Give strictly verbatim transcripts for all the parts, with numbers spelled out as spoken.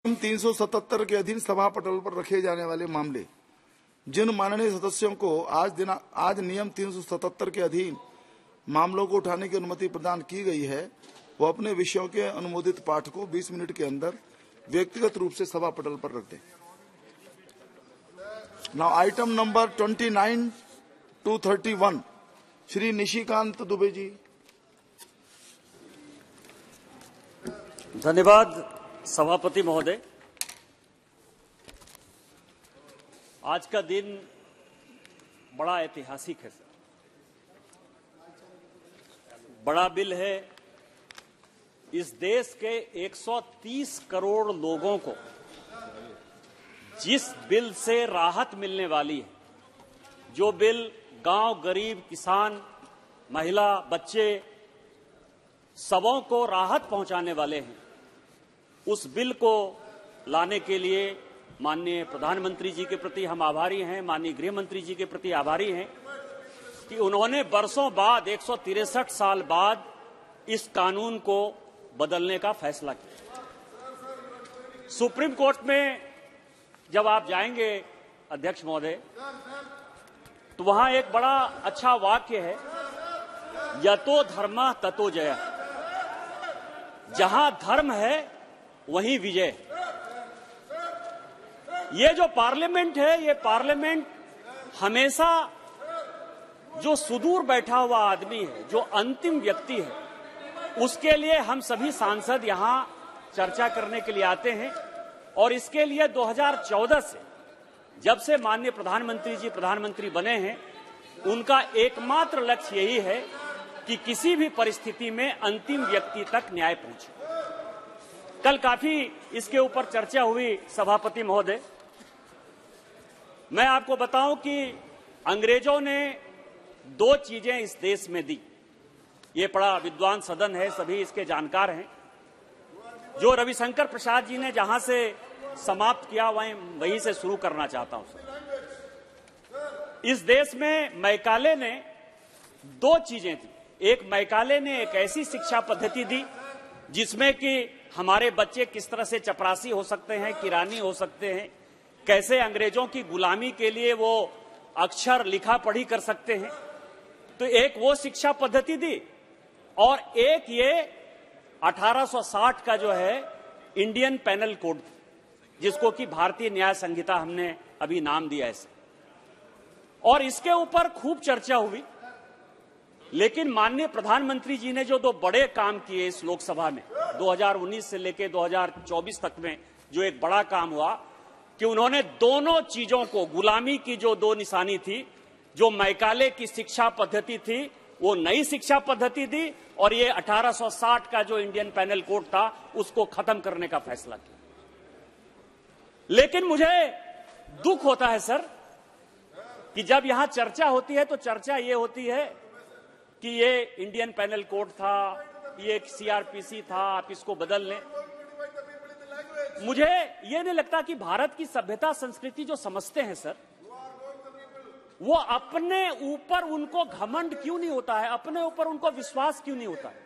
तीन सौ सतहत्तर के अधीन सभा पटल पर रखे जाने वाले मामले जिन माननीय सदस्यों को आज दिना आज नियम तीन सौ सतहत्तर के अधीन मामलों को उठाने की अनुमति प्रदान की गई है, वो अपने विषयों के अनुमोदित पाठ को बीस मिनट के अंदर व्यक्तिगत रूप से सभा पटल पर रख दें। Now item number twenty nine two thirty one, Shri Nishikant Dubey ji. धन्यवाद सभापति महोदय। आज का दिन बड़ा ऐतिहासिक है सर। बड़ा बिल है। इस देश के एक सौ तीस करोड़ लोगों को जिस बिल से राहत मिलने वाली है, जो बिल गांव, गरीब, किसान, महिला, बच्चे सबों को राहत पहुंचाने वाले हैं, उस बिल को लाने के लिए माननीय प्रधानमंत्री जी के प्रति हम आभारी हैं, माननीय गृह मंत्री जी के प्रति आभारी हैं कि उन्होंने बरसों बाद एक सौ तिरसठ साल बाद इस कानून को बदलने का फैसला किया। सुप्रीम कोर्ट में जब आप जाएंगे अध्यक्ष महोदय, तो वहां एक बड़ा अच्छा वाक्य है, यतो धर्मः ततो जयः। जहां धर्म है वहीं विजय। ये जो पार्लियामेंट है, ये पार्लियामेंट हमेशा जो सुदूर बैठा हुआ आदमी है, जो अंतिम व्यक्ति है, उसके लिए हम सभी सांसद यहां चर्चा करने के लिए आते हैं। और इसके लिए दो हज़ार चौदह से जब से माननीय प्रधानमंत्री जी प्रधानमंत्री बने हैं, उनका एकमात्र लक्ष्य यही है कि किसी भी परिस्थिति में अंतिम व्यक्ति तक न्याय पहुंचे। कल काफी इसके ऊपर चर्चा हुई सभापति महोदय। मैं आपको बताऊं कि अंग्रेजों ने दो चीजें इस देश में दी। ये बड़ा विद्वान सदन है, सभी इसके जानकार हैं। जो रविशंकर प्रसाद जी ने जहां से समाप्त किया, वहीं वहीं से शुरू करना चाहता हूं सर। इस देश में मैकाले ने दो चीजें दी। एक, मैकाले ने एक ऐसी शिक्षा पद्धति दी जिसमें कि हमारे बच्चे किस तरह से चपरासी हो सकते हैं, किरानी हो सकते हैं, कैसे अंग्रेजों की गुलामी के लिए वो अक्षर लिखा पढ़ी कर सकते हैं। तो एक वो शिक्षा पद्धति दी, और एक ये अठारह सौ साठ का जो है इंडियन पेनल कोड, जिसको कि भारतीय न्याय संहिता हमने अभी नाम दिया है। और इसके ऊपर खूब चर्चा हुई। लेकिन माननीय प्रधानमंत्री जी ने जो दो बड़े काम किए इस लोकसभा में दो हज़ार उन्नीस से लेकर दो हज़ार चौबीस तक में, जो एक बड़ा काम हुआ कि उन्होंने दोनों चीजों को, गुलामी की जो दो निशानी थी, जो मैकाले की शिक्षा पद्धति थी, वो नई शिक्षा पद्धति दी, और ये अठारह सौ साठ का जो इंडियन पेनल कोड था, उसको खत्म करने का फैसला किया। लेकिन मुझे दुख होता है सर कि जब यहां चर्चा होती है तो चर्चा ये होती है कि ये इंडियन पेनल कोड था, ये एक सीआरपीसी था, आप इसको बदल लें। मुझे ये नहीं लगता कि भारत की सभ्यता संस्कृति जो समझते हैं सर, वो अपने ऊपर उनको घमंड क्यों नहीं होता है, अपने ऊपर उनको विश्वास क्यों नहीं होता है।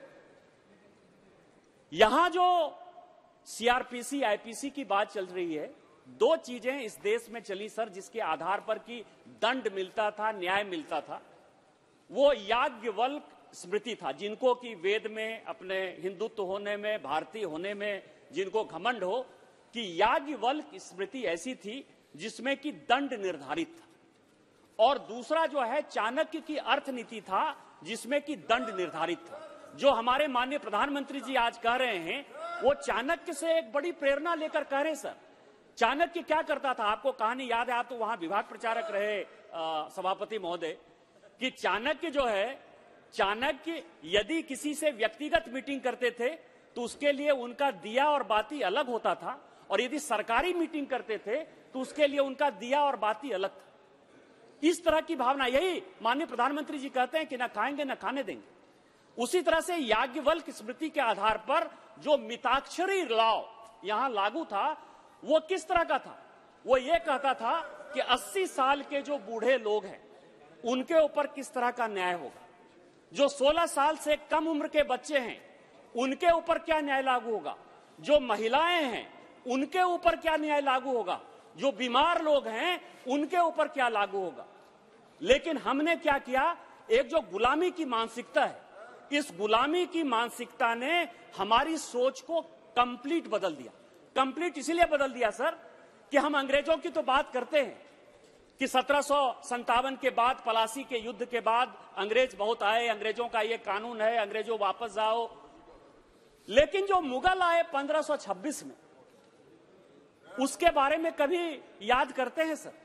यहां जो सीआरपीसी आईपीसी की बात चल रही है, दो चीजें इस देश में चली सर, जिसके आधार पर कि दंड मिलता था, न्याय मिलता था। वो याज्ञवल्क स्मृति था, जिनको कि वेद में, अपने हिंदुत्व होने में, भारतीय होने में जिनको घमंड हो, कि याज्ञवल्क स्मृति ऐसी थी जिसमें कि दंड निर्धारित था। और दूसरा जो है चाणक्य की अर्थनीति था, जिसमें कि दंड निर्धारित था। जो हमारे माननीय प्रधानमंत्री जी आज कह रहे हैं, वो चाणक्य से एक बड़ी प्रेरणा लेकर कह रहे हैं सर। चाणक्य क्या करता था, आपको कहानी याद है, आप तो वहां विभाग प्रचारक रहे आ, सभापति महोदय, कि चाणक्य जो है, चाणक्य यदि किसी से व्यक्तिगत मीटिंग करते थे तो उसके लिए उनका दिया और बाती अलग होता था, और यदि सरकारी मीटिंग करते थे तो उसके लिए उनका दिया और बाती अलग था। इस तरह की भावना, यही माननीय प्रधानमंत्री जी कहते हैं कि ना खाएंगे ना खाने देंगे। उसी तरह से याज्ञवल्क स्मृति के आधार पर जो मिताक्षरी लॉ यहां लागू था, वो किस तरह का था? वो ये कहता था कि अस्सी साल के जो बूढ़े लोग हैं, उनके ऊपर किस तरह का न्याय होगा। जो सोलह साल से कम उम्र के बच्चे हैं, उनके ऊपर क्या न्याय लागू होगा। जो महिलाएं हैं उनके ऊपर क्या न्याय लागू होगा, जो बीमार लोग हैं उनके ऊपर क्या लागू होगा। लेकिन हमने क्या किया, एक जो गुलामी की मानसिकता है, इस गुलामी की मानसिकता ने हमारी सोच को कंप्लीट बदल दिया। कंप्लीट इसीलिए बदल दिया सर कि हम अंग्रेजों की तो बात करते हैं कि सत्रह सौ संतावन के बाद, पलासी के युद्ध के बाद अंग्रेज बहुत आए, अंग्रेजों का ये कानून है, अंग्रेजों वापस जाओ। लेकिन जो मुगल आए पंद्रह सौ छब्बीस में, उसके बारे में कभी याद करते हैं सर?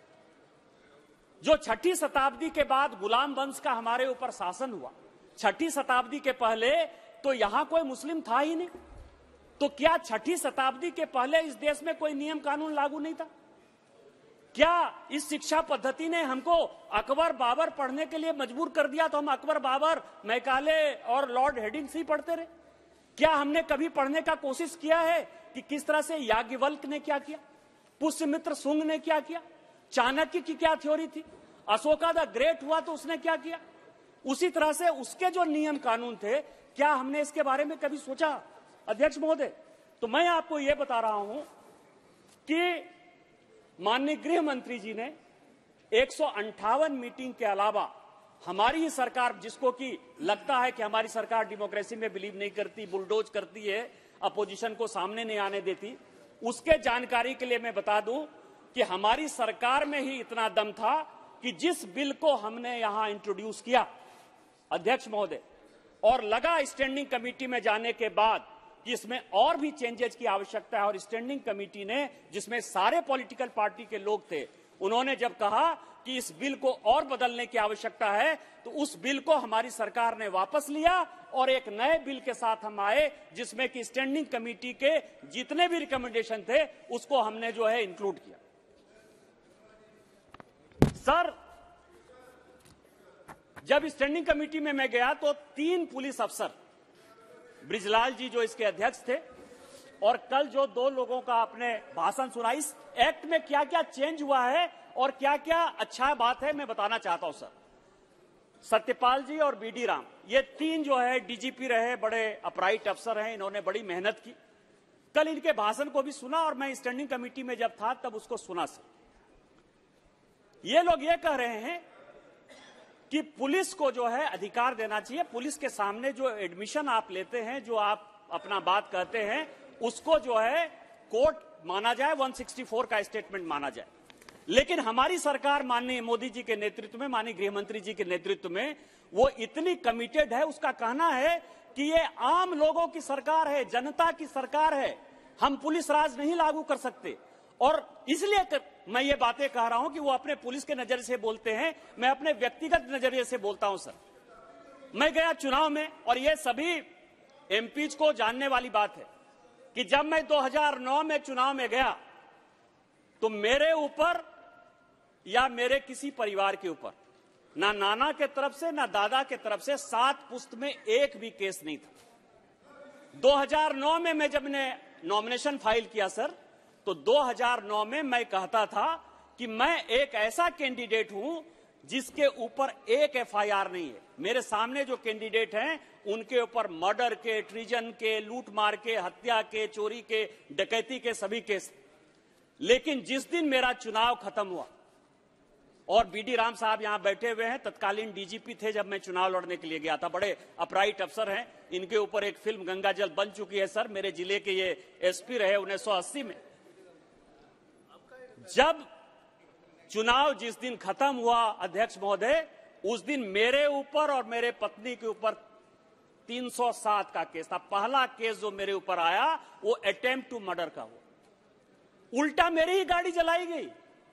जो छठी शताब्दी के बाद गुलाम वंश का हमारे ऊपर शासन हुआ, छठी शताब्दी के पहले तो यहां कोई मुस्लिम था ही नहीं। तो क्या छठी शताब्दी के पहले इस देश में कोई नियम कानून लागू नहीं था? क्या इस शिक्षा पद्धति ने हमको अकबर बाबर पढ़ने के लिए मजबूर कर दिया तो हम अकबर बाबर, मैकाले और लॉर्ड हेडिंग्स ही पढ़ते रहे? क्या हमने कभी पढ़ने का कोशिश किया है कि किस तरह से याज्ञवल्क्य ने क्या किया, पुष्यमित्र शुंग ने क्या किया, चाणक्य की क्या थ्योरी थी, अशोका द ग्रेट हुआ तो उसने क्या किया? उसी तरह से उसके जो नियम कानून थे, क्या हमने इसके बारे में कभी सोचा अध्यक्ष महोदय? तो मैं आपको यह बता रहा हूं कि माननीय गृह मंत्री जी ने एक सौ अंठावन मीटिंग के अलावा हमारी ही सरकार, जिसको कि लगता है कि हमारी सरकार डेमोक्रेसी में बिलीव नहीं करती, बुलडोज करती है, अपोजिशन को सामने नहीं आने देती, उसके जानकारी के लिए मैं बता दूं कि हमारी सरकार में ही इतना दम था कि जिस बिल को हमने यहां इंट्रोड्यूस किया अध्यक्ष महोदय, और लगा स्टैंडिंग कमेटी में जाने के बाद कि इसमें और भी चेंजेस की आवश्यकता है, और स्टैंडिंग कमेटी ने, जिसमें सारे पॉलिटिकल पार्टी के लोग थे, उन्होंने जब कहा कि इस बिल को और बदलने की आवश्यकता है, तो उस बिल को हमारी सरकार ने वापस लिया और एक नए बिल के साथ हम आए, जिसमें कि स्टैंडिंग कमेटी के जितने भी रिकमेंडेशन थे उसको हमने जो है इंक्लूड किया। सर, जब स्टैंडिंग कमेटी में मैं गया तो तीन पुलिस अफसर, ब्रिजलाल जी जो इसके अध्यक्ष थे, और कल जो दो लोगों का आपने भाषण सुना, इस एक्ट में क्या क्या चेंज हुआ है और क्या क्या अच्छा बात है मैं बताना चाहता हूं सर। सत्यपाल जी और बीडी राम, ये तीन जो है डीजीपी रहे, बड़े अपराइट अफसर हैं, इन्होंने बड़ी मेहनत की। कल इनके भाषण को भी सुना और मैं स्टैंडिंग कमेटी में जब था तब उसको सुना सर। ये लोग ये कह रहे हैं कि पुलिस को जो है अधिकार देना चाहिए, पुलिस के सामने जो एडमिशन आप लेते हैं, जो आप अपना बात कहते हैं, उसको जो है कोर्ट माना जाए, एक सौ चौंसठ का स्टेटमेंट माना जाए। लेकिन हमारी सरकार माननीय मोदी जी के नेतृत्व में, माननीय गृह मंत्री जी के नेतृत्व में, वो इतनी कमिटेड है, उसका कहना है कि ये आम लोगों की सरकार है, जनता की सरकार है, हम पुलिस राज नहीं लागू कर सकते। और इसलिए कर, मैं ये बातें कह रहा हूं कि वो अपने पुलिस के नजरिए से बोलते हैं, मैं अपने व्यक्तिगत नजरिए से बोलता हूं सर। मैं गया चुनाव में, और ये सभी एमपीज को जानने वाली बात है कि जब मैं दो हज़ार नौ में चुनाव में गया तो मेरे ऊपर या मेरे किसी परिवार के ऊपर, ना नाना के तरफ से ना दादा के तरफ से, सात पुश्त में एक भी केस नहीं था। दो हज़ार नौ में मैं जब ने नॉमिनेशन फाइल किया सर, तो दो हज़ार नौ में मैं कहता था कि मैं एक ऐसा कैंडिडेट हूं जिसके ऊपर एक एफआईआर नहीं है। मेरे सामने जो कैंडिडेट हैं उनके ऊपर मर्डर के, ट्रीजन के, लूटमार के, हत्या के, चोरी के, डकैती के सभी केस। लेकिन जिस दिन मेरा चुनाव खत्म हुआ, और बीडी राम साहब यहां बैठे हुए हैं, तत्कालीन डीजीपी थे जब मैं चुनाव लड़ने के लिए गया था, बड़े अपराइट अफसर हैं, इनके ऊपर एक फिल्म गंगा जल बन चुकी है सर, मेरे जिले के ये एसपी रहे उन्नीस सौ अस्सी में। जब चुनाव जिस दिन खत्म हुआ अध्यक्ष महोदय, उस दिन मेरे ऊपर और मेरे पत्नी के ऊपर तीन सौ सात का केस था। पहला केस जो मेरे ऊपर आया वो अटेम्प्ट टू मर्डर का हुआ। उल्टा मेरी ही गाड़ी जलाई गई,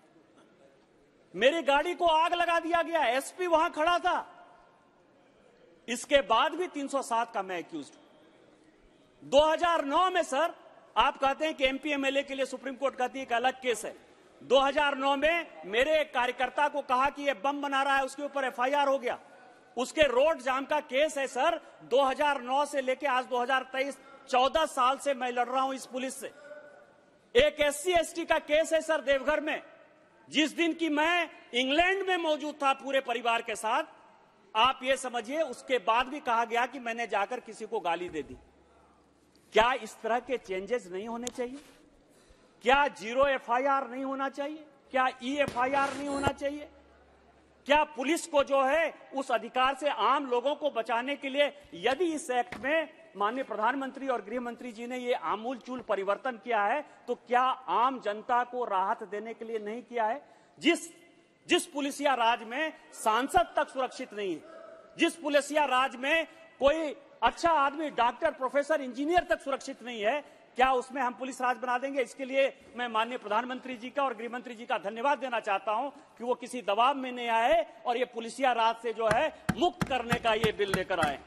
मेरी गाड़ी को आग लगा दिया गया, एसपी वहां खड़ा था। इसके बाद भी तीन सौ सात का मैं एक्यूज्ड हूं। दो हज़ार नौ में सर, आप कहते हैं कि एमपी एमएलए के लिए सुप्रीम कोर्ट कहती है कि अलग केस है। दो हज़ार नौ में मेरे एक कार्यकर्ता को कहा कि ये बम बना रहा है, उसके ऊपर एफआईआर हो गया। उसके रोड जाम का केस है सर। दो हज़ार नौ से लेकर आज दो हज़ार तेईस, चौदह साल से मैं लड़ रहा हूं इस पुलिस से। एक एससी एसटी का केस है सर देवघर में, जिस दिन की मैं इंग्लैंड में मौजूद था पूरे परिवार के साथ, आप ये समझिए उसके बाद भी कहा गया कि मैंने जाकर किसी को गाली दे दी। क्या इस तरह के चेंजेस नहीं होने चाहिए? क्या जीरो एफआईआर नहीं होना चाहिए? क्या ई एफआईआर नहीं होना चाहिए? क्या पुलिस को जो है उस अधिकार से आम लोगों को बचाने के लिए, यदि इस एक्ट में माननीय प्रधानमंत्री और गृह मंत्री जी ने ये आमूल चूल परिवर्तन किया है, तो क्या आम जनता को राहत देने के लिए नहीं किया है? जिस जिस पुलिसिया राज में सांसद तक सुरक्षित नहीं है, जिस पुलिसिया राज में कोई अच्छा आदमी डॉक्टर, प्रोफेसर, इंजीनियर तक सुरक्षित नहीं है, क्या उसमें हम पुलिस राज बना देंगे? इसके लिए मैं माननीय प्रधानमंत्री जी का और गृह मंत्री जी का धन्यवाद देना चाहता हूं कि वो किसी दबाव में नहीं आए और ये पुलिसिया राज से जो है मुक्त करने का ये बिल लेकर आए।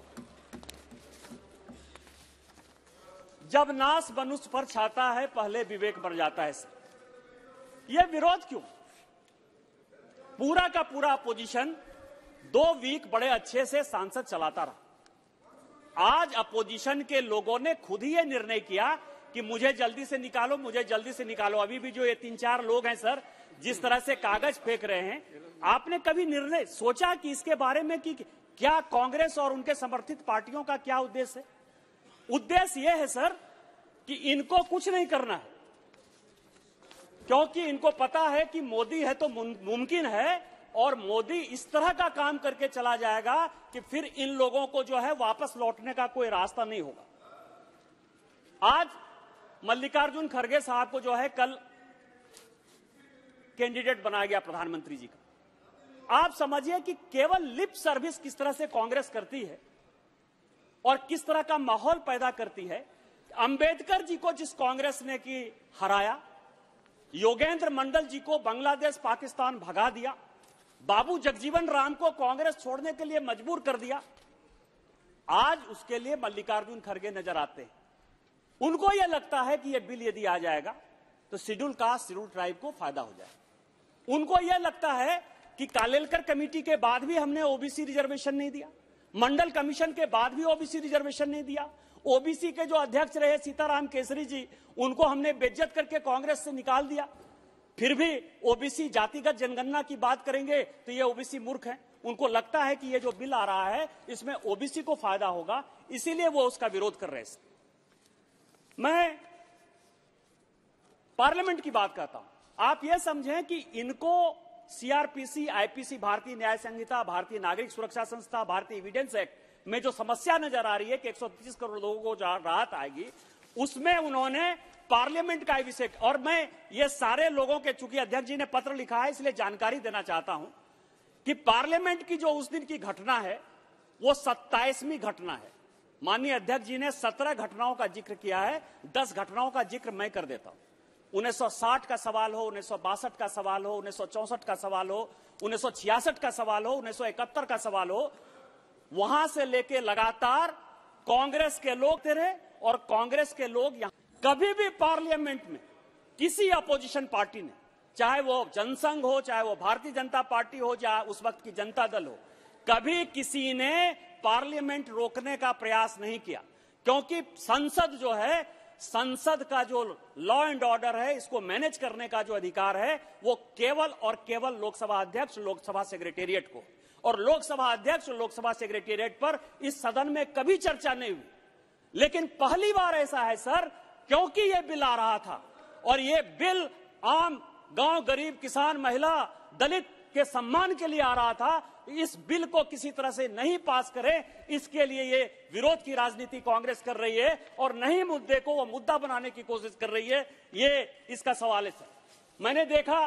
जब नाश मनुष्य पर छाता है, पहले विवेक मर जाता है। ये विरोध क्यों? पूरा का पूरा अपोजिशन दो वीक बड़े अच्छे से सांसद चलाता रहा। आज अपोजिशन के लोगों ने खुद ही ये निर्णय किया कि मुझे जल्दी से निकालो, मुझे जल्दी से निकालो। अभी भी जो ये तीन चार लोग हैं सर, जिस तरह से कागज फेंक रहे हैं, आपने कभी निर्णय सोचा कि इसके बारे में कि क्या कांग्रेस और उनके समर्थित पार्टियों का क्या उद्देश्य है? उद्देश्य यह है सर कि इनको कुछ नहीं करना है, क्योंकि इनको पता है कि मोदी है तो मुमकिन है और मोदी इस तरह का काम करके चला जाएगा कि फिर इन लोगों को जो है वापस लौटने का कोई रास्ता नहीं होगा। आज मल्लिकार्जुन खड़गे साहब को जो है कल कैंडिडेट बनाया गया प्रधानमंत्री जी का। आप समझिए कि केवल लिप सर्विस किस तरह से कांग्रेस करती है और किस तरह का माहौल पैदा करती है। अंबेडकर जी को जिस कांग्रेस ने की हराया, योगेंद्र मंडल जी को बांग्लादेश पाकिस्तान भगा दिया, बाबू जगजीवन राम को कांग्रेस छोड़ने के लिए मजबूर कर दिया, आज उसके लिए मल्लिकार्जुन खड़गे नजर आते हैं। उनको यह लगता है कि यह बिल यदि आ जाएगा तो शेड्यूल कास्ट, शेड्यूल ट्राइब को फायदा हो जाएगा। उनको यह लगता है कि कालेलकर कमेटी के बाद भी हमने ओबीसी रिजर्वेशन नहीं दिया, मंडल कमीशन के बाद भी ओबीसी रिजर्वेशन नहीं दिया, ओबीसी के जो अध्यक्ष रहे सीताराम केसरी जी, उनको हमने बेइज्जत करके कांग्रेस से निकाल दिया, फिर भी ओबीसी जातिगत जनगणना की बात करेंगे तो ये ओबीसी मूर्ख हैं। उनको लगता है कि ये जो बिल आ रहा है इसमें ओबीसी को फायदा होगा, इसीलिए वो उसका विरोध कर रहे हैं। मैं पार्लियामेंट की बात करता हूं। आप ये समझें कि इनको सीआरपीसी, आईपीसी, भारतीय न्याय संहिता, भारतीय नागरिक सुरक्षा संस्था, भारतीय एविडेंस एक्ट में जो समस्या नजर आ रही है कि एक सौ तीस करोड़ लोगों को जहां राहत आएगी, उसमें उन्होंने पार्लियामेंट का विषय, और मैं ये सारे लोगों के, चूंकि अध्यक्ष जी ने पत्र लिखा है इसलिए जानकारी देना चाहता हूं कि पार्लियामेंट की जो उस दिन की घटना है वो सत्ताईसवीं घटना है। माननीय अध्यक्ष जी ने सत्रह घटनाओं का जिक्र किया है, दस घटनाओं का जिक्र मैं कर देता हूं। उन्नीस सौ साठ का सवाल हो, उन्नीस सौ बासठ का सवाल हो, उन्नीस सौ चौसठ का सवाल हो, उन्नीस सौ छियासठ का सवाल हो, उन्नीस सौ इकहत्तर का सवाल हो, वहां से लेके लगातार कांग्रेस के लोग थे और कांग्रेस के लोग यहां कभी भी पार्लियामेंट में किसी अपोजिशन पार्टी ने, चाहे वो जनसंघ हो, चाहे वो भारतीय जनता पार्टी हो, चाहे उस वक्त की जनता दल हो, कभी किसी ने पार्लियामेंट रोकने का प्रयास नहीं किया, क्योंकि संसद जो है, संसद का जो लॉ एंड ऑर्डर है, इसको मैनेज करने का जो अधिकार है वो केवल और केवल लोकसभा अध्यक्ष, लोकसभा सेक्रेटेरिएट को, और लोकसभा अध्यक्ष और लोकसभा सेक्रेटेरिएट पर इस सदन में कभी चर्चा नहीं हुई। लेकिन पहली बार ऐसा है सर, क्योंकि ये बिल आ रहा था और ये बिल आम गांव, गरीब, किसान, महिला, दलित के सम्मान के लिए आ रहा था, इस बिल को किसी तरह से नहीं पास करे, इसके लिए ये विरोध की राजनीति कांग्रेस कर रही है और नहीं मुद्दे को वो मुद्दा बनाने की कोशिश कर रही है। ये इसका सवाल है सर। मैंने देखा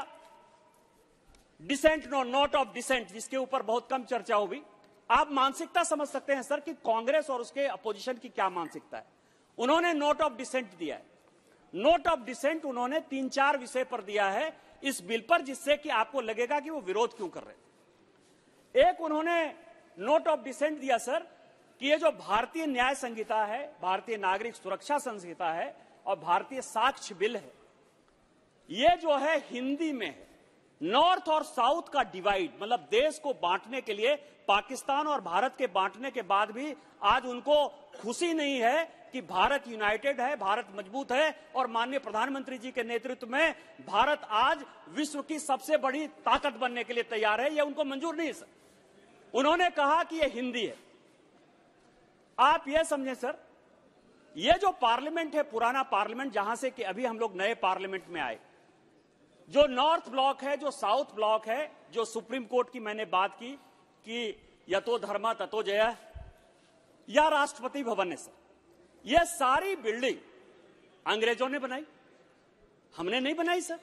dissent, no note of dissent, जिसके ऊपर बहुत कम चर्चा हुई। आप मानसिकता समझ सकते हैं सर कि कांग्रेस और उसके अपोजिशन की क्या मानसिकता है। उन्होंने नोट ऑफ डिसेंट दिया है। नोट ऑफ डिसेंट उन्होंने तीन चार विषय पर दिया है इस बिल पर, जिससे कि आपको लगेगा कि वो विरोध क्यों कर रहे थे। एक उन्होंने नोट ऑफ डिसेंट दिया सर कि ये जो भारतीय न्याय संहिता है, भारतीय नागरिक सुरक्षा संहिता है और भारतीय साक्ष्य बिल है, ये जो है हिंदी में है। नॉर्थ और साउथ का डिवाइड, मतलब देश को बांटने के लिए, पाकिस्तान और भारत के बांटने के बाद भी आज उनको खुशी नहीं है कि भारत यूनाइटेड है, भारत मजबूत है और माननीय प्रधानमंत्री जी के नेतृत्व में भारत आज विश्व की सबसे बड़ी ताकत बनने के लिए तैयार है। यह उनको मंजूर नहीं है सर। उन्होंने कहा कि यह हिंदी है। आप यह समझें सर ये जो पार्लियामेंट है, पुराना पार्लियामेंट, जहां से कि अभी हम लोग नए पार्लियामेंट में आए, जो नॉर्थ ब्लॉक है, जो साउथ ब्लॉक है, जो सुप्रीम कोर्ट की मैंने बात की कि यतो धर्मा ततो जय, या राष्ट्रपति भवन है सर, ये सारी बिल्डिंग अंग्रेजों ने बनाई, हमने नहीं बनाई सर।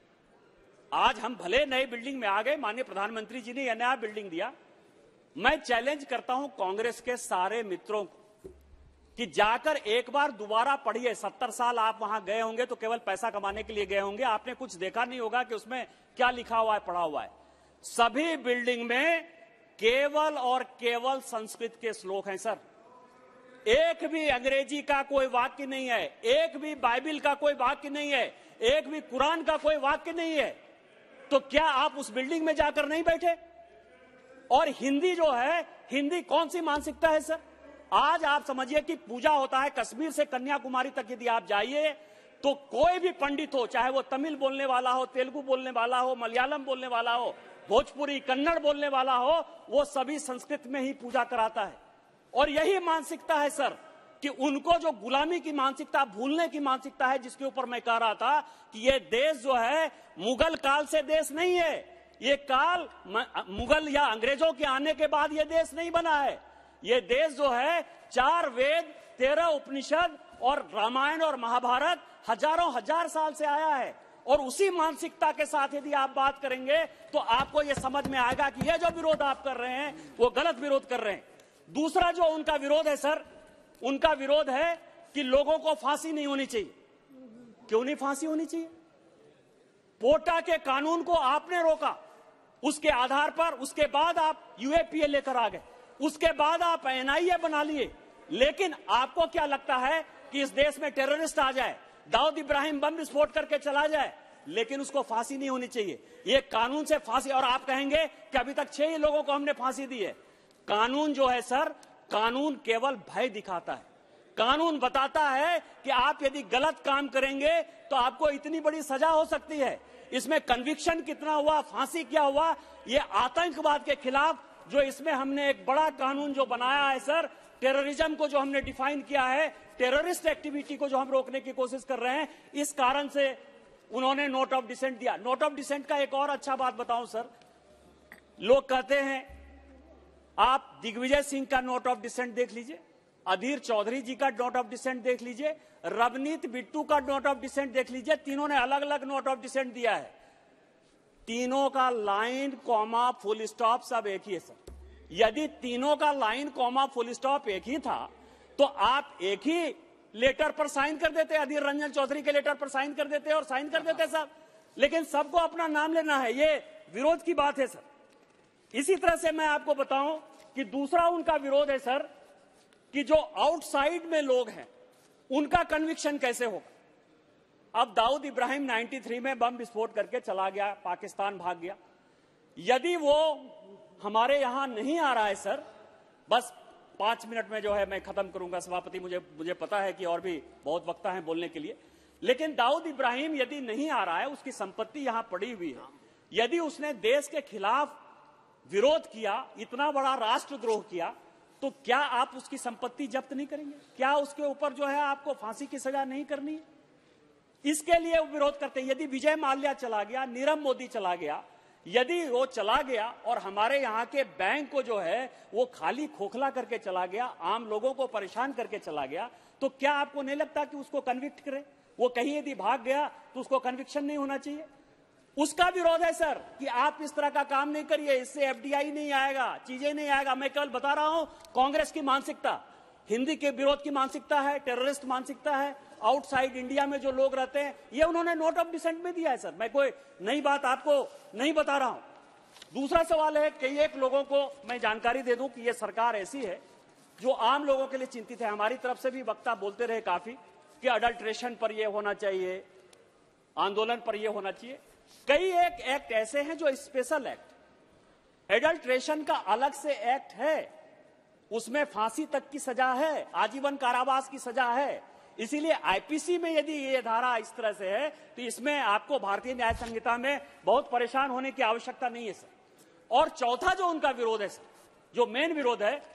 आज हम भले नए बिल्डिंग में आ गए, माननीय प्रधानमंत्री जी ने यह नया बिल्डिंग दिया। मैं चैलेंज करता हूं कांग्रेस के सारे मित्रों को कि जाकर एक बार दोबारा पढ़िए। सत्तर साल आप वहां गए होंगे तो केवल पैसा कमाने के लिए गए होंगे, आपने कुछ देखा नहीं होगा कि उसमें क्या लिखा हुआ है, पढ़ा हुआ है। सभी बिल्डिंग में केवल और केवल संस्कृत के श्लोक हैं सर, एक भी अंग्रेजी का कोई वाक्य नहीं है, एक भी बाइबिल का कोई वाक्य नहीं है, एक भी कुरान का कोई वाक्य नहीं है। तो क्या आप उस बिल्डिंग में जाकर नहीं बैठे? और हिंदी जो है, हिंदी कौन सी मानसिकता है सर? आज आप समझिए कि पूजा होता है कश्मीर से कन्याकुमारी तक, यदि आप जाइए तो कोई भी पंडित हो, चाहे वो तमिल बोलने वाला हो, तेलुगु बोलने वाला हो, मलयालम बोलने वाला हो, भोजपुरी कन्नड़ बोलने वाला हो, वो सभी संस्कृत में ही पूजा कराता है। और यही मानसिकता है सर कि उनको जो गुलामी की मानसिकता, भूलने की मानसिकता है, जिसके ऊपर मैं कह रहा था कि ये देश जो है मुगल काल से देश नहीं है, ये काल मुगल या अंग्रेजों के आने के बाद ये देश नहीं बना है। ये देश जो है चार वेद, तेरह उपनिषद और रामायण और महाभारत हजारों हजार साल से आया है। और उसी मानसिकता के साथ यदि आप बात करेंगे तो आपको यह समझ में आएगा कि यह जो विरोध आप कर रहे हैं वो गलत विरोध कर रहे हैं। दूसरा जो उनका विरोध है सर, उनका विरोध है कि लोगों को फांसी नहीं होनी चाहिए। क्यों नहीं फांसी होनी चाहिए? पोटा के कानून को आपने रोका, उसके आधार पर उसके बाद आप यूएपीए लेकर आ गए, उसके बाद आप एनआईए बना लिए। लेकिन आपको क्या लगता है कि इस देश में टेररिस्ट आ जाए, दाऊद इब्राहिम बम विस्फोट करके चला जाए, लेकिन उसको फांसी नहीं होनी चाहिए? ये कानून से फांसी। और आप कहेंगे कि अभी तक छह ही लोगों को हमने फांसी दी है। कानून जो है सर, कानून केवल भय दिखाता है। कानून बताता है कि आप यदि गलत काम करेंगे तो आपको इतनी बड़ी सजा हो सकती है। इसमें कन्विक्शन कितना हुआ, फांसी क्या हुआ, ये आतंकवाद के खिलाफ जो इसमें हमने एक बड़ा कानून जो बनाया है सर, टेररिज्म को जो हमने डिफाइन किया है, टेररिस्ट एक्टिविटी को जो हम रोकने की कोशिश कर रहे हैं, इस कारण से उन्होंने नोट ऑफ डिसेंट दिया। नोट ऑफ डिसेंट का एक और अच्छा बात बताऊं सर, लोग कहते हैं, आप दिग्विजय सिंह का नोट ऑफ डिसेंट देख लीजिए, अधीर चौधरी जी का नोट ऑफ डिसेंट देख लीजिए, रवनीत बिट्टू का नोट ऑफ डिसेंट देख लीजिए, तीनों ने अलग अलग नोट ऑफ डिसेंट दिया है। तीनों का लाइन, कॉमा, फुल स्टॉप सब एक ही है सर। यदि तीनों का लाइन, कॉमा, फुल स्टॉप एक ही था तो आप एक ही लेटर पर साइन कर देते, अधीर रंजन चौधरी के लेटर पर साइन कर देते और साइन कर देते सब। लेकिन सबको अपना नाम लेना है, ये विरोध की बात है सर। इसी तरह से मैं आपको बताऊं कि दूसरा उनका विरोध है सर कि जो आउटसाइड में लोग हैं उनका कन्विक्शन कैसे होगा। अब दाऊद इब्राहिम तिरानवे में बम विस्फोट करके चला गया, पाकिस्तान भाग गया। यदि वो हमारे यहां नहीं आ रहा है सर, बस पांच मिनट में जो है मैं खत्म करूंगा सभापति, मुझे मुझे पता है कि और भी बहुत वक्त है बोलने के लिए। लेकिन दाऊद इब्राहिम यदि नहीं आ रहा है, उसकी संपत्ति यहां पड़ी हुई है, यदि उसने देश के खिलाफ विरोध किया, इतना बड़ा राष्ट्रद्रोह किया, तो क्या आप उसकी संपत्ति जब्त नहीं करेंगे? क्या उसके ऊपर जो है आपको फांसी की सजा नहीं करनी है? इसके लिए वो विरोध करते हैं। यदि विजय माल्या चला गया, नीरव मोदी चला गया, यदि वो चला गया और हमारे यहाँ के बैंक को जो है वो खाली खोखला करके चला गया, आम लोगों को परेशान करके चला गया, तो क्या आपको नहीं लगता कि उसको कन्विक्ट करें? वो कहीं यदि भाग गया तो उसको कन्विक्शन नहीं होना चाहिए? उसका विरोध है सर कि आप इस तरह का काम नहीं करिए, इससे एफडीआई नहीं आएगा, चीजें नहीं आएगा। मैं केवल बता रहा हूं कांग्रेस की मानसिकता, हिंदी के विरोध की मानसिकता है, टेररिस्ट मानसिकता है, आउटसाइड इंडिया में जो लोग रहते हैं, ये उन्होंने नोट ऑफ डिसेंट में दिया है सर। मैं कोई नई बात आपको नहीं बता रहा हूं। दूसरा सवाल है कि एक लोगों को मैं जानकारी दे दूं कि ये सरकार ऐसी है जो आम लोगों के लिए चिंतित है। हमारी तरफ से भी वक्ता बोलते रहे काफी कि अडल्ट्रेशन पर यह होना चाहिए, आंदोलन पर यह होना चाहिए। कई एक एक्ट ऐसे हैं जो स्पेशल एक्ट, एडल्ट्रेशन का अलग से एक्ट है, उसमें फांसी तक की सजा है, आजीवन कारावास की सजा है। इसीलिए आईपीसी में यदि ये धारा इस तरह से है तो इसमें आपको भारतीय न्याय संहिता में बहुत परेशान होने की आवश्यकता नहीं है सर। और चौथा जो उनका विरोध है सर, जो मेन विरोध है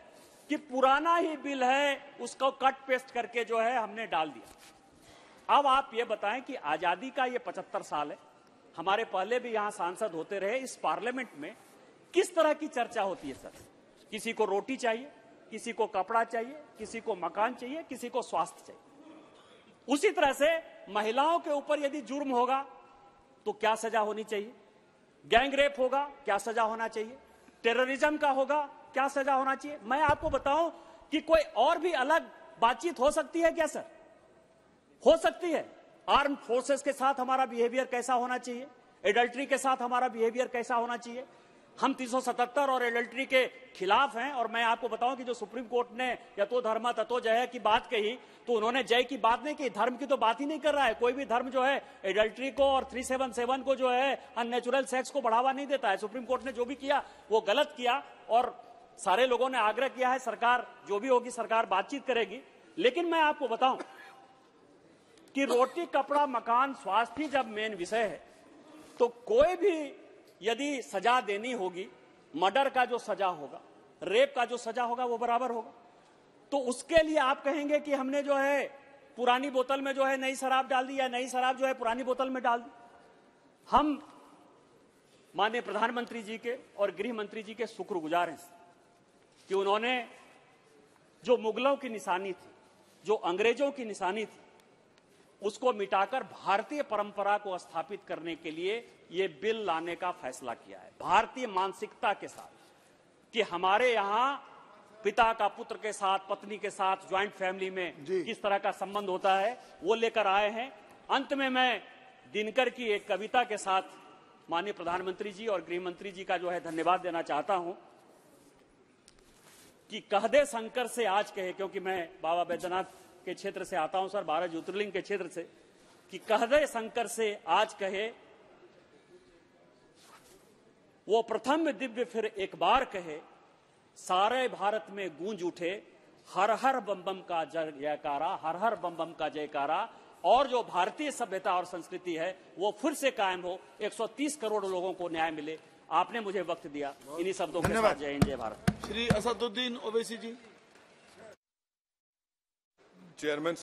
कि पुराना ही बिल है उसको कट पेस्ट करके जो है हमने डाल दिया। अब आप ये बताएं कि आजादी का ये पचहत्तर साल है, हमारे पहले भी यहां सांसद होते रहे, इस पार्लियामेंट में किस तरह की चर्चा होती है सर? किसी को रोटी चाहिए, किसी को कपड़ा चाहिए, किसी को मकान चाहिए, किसी को स्वास्थ्य चाहिए। उसी तरह से महिलाओं के ऊपर यदि जुर्म होगा तो क्या सजा होनी चाहिए, गैंग रेप होगा क्या सजा होना चाहिए, टेररिज्म का होगा क्या सजा होना चाहिए। मैं आपको बताऊं कि कोई और भी अलग बातचीत हो सकती है क्या सर? हो सकती है। आर्म फोर्सेस के साथ हमारा बिहेवियर कैसा होना चाहिए, एडल्ट्री के साथ हमारा बिहेवियर कैसा होना चाहिए। हम तीन सौ सतहत्तर और एडल्ट्री के खिलाफ हैं। और मैं आपको बताऊं कि जो सुप्रीम कोर्ट ने यतो धर्म ततो जय की बात कही तो उन्होंने जय की बात नहीं की, धर्म की तो बात ही नहीं कर रहा है। कोई भी धर्म जो है एडल्ट्री को और तीन सौ सतहत्तर को जो है अननेचुरल सेक्स को बढ़ावा नहीं देता है। सुप्रीम कोर्ट ने जो भी किया वो गलत किया और सारे लोगों ने आग्रह किया है, सरकार जो भी होगी सरकार बातचीत करेगी। लेकिन मैं आपको बताऊं कि रोटी कपड़ा मकान स्वास्थ्य जब मेन विषय है तो कोई भी यदि सजा देनी होगी, मर्डर का जो सजा होगा, रेप का जो सजा होगा वो बराबर होगा। तो उसके लिए आप कहेंगे कि हमने जो है पुरानी बोतल में जो है नई शराब डाल दी या नई शराब जो है पुरानी बोतल में डाल दी। हम माननीय प्रधानमंत्री जी के और गृह मंत्री जी के शुक्रगुजार हैं कि उन्होंने जो मुगलों की निशानी थी, जो अंग्रेजों की निशानी थी, उसको मिटाकर भारतीय परंपरा को स्थापित करने के लिए ये बिल लाने का फैसला किया है, भारतीय मानसिकता के साथ कि हमारे यहां पिता का पुत्र के साथ, पत्नी के साथ, ज्वाइंट फैमिली में किस तरह का संबंध होता है वो लेकर आए हैं। अंत में मैं दिनकर की एक कविता के साथ माननीय प्रधानमंत्री जी और गृह मंत्री जी का जो है धन्यवाद देना चाहता हूं कि कह दे शंकर से आज कहे, क्योंकि मैं बाबा बैद्यनाथ के क्षेत्र से आता हूं सर, बारह ज्योतिर्लिंग के क्षेत्र से, कि कह दे शंकर से आज कहे वो प्रथम दिव्य फिर एक बार कहे, सारे भारत में गूंज उठे हर हर बम बम का जयकारा, हर हर बम बम का जयकारा, और जो भारतीय सभ्यता और संस्कृति है वो फिर से कायम हो, एक सौ तीस करोड़ लोगों को न्याय मिले। आपने मुझे वक्त दिया, इन्हीं शब्दों के साथ जय हिंद जय भारत। श्री असदुद्दीन ओवैसी जी। चेयरमैन